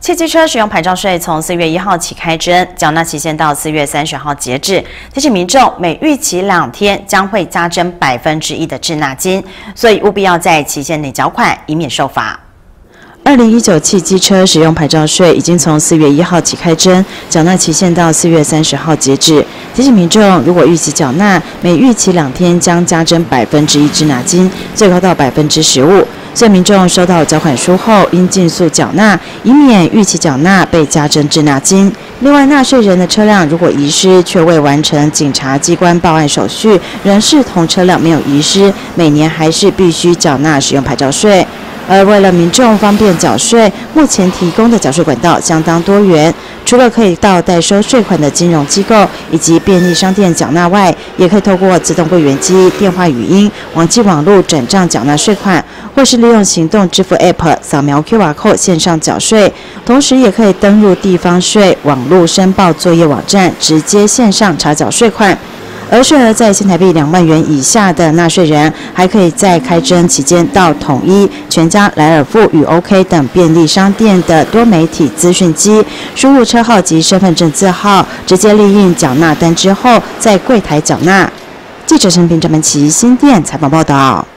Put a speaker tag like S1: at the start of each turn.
S1: 汽机车使用牌照税从4月1号起开征，缴纳期限到4月30号截止。提醒民众，每逾期2天将会加征1%的滞纳金，所以务必要在期限内缴款，以免受罚。2019汽机车使用牌照税已经从4月1号起开征，缴纳期限到4月30号截止。提醒民众，如果逾期缴纳，每逾期2天将加征1%滞纳金，最高到15%。所以民众收到缴款书后，应尽速缴纳，以免逾期缴纳被加征滞纳金。另外，纳税人的车辆如果遗失，却未完成警察机关报案手续，仍视同车辆没有遗失，每年还是必须缴纳使用牌照税。而为了民众方便缴税，目前提供的缴税管道相当多元，除了可以到代收税款的金融机构以及便利商店缴纳外，也可以透过自动柜员机、电话语音、网际网络转账缴纳税款，或是利用行动支付 App 扫描 QR Code 线上缴税，同时也可以登入地方税网络申报作业网站，直接线上查缴税款。而税额在新台币2万元以下的纳税人，还可以在开征期间到统一、全家、莱尔富与 OK 等便利商店的多媒体资讯机，输入车号及身份证字号，直接列印缴纳单之后，在柜台缴纳。记者陈平、张文琪新店采访报道。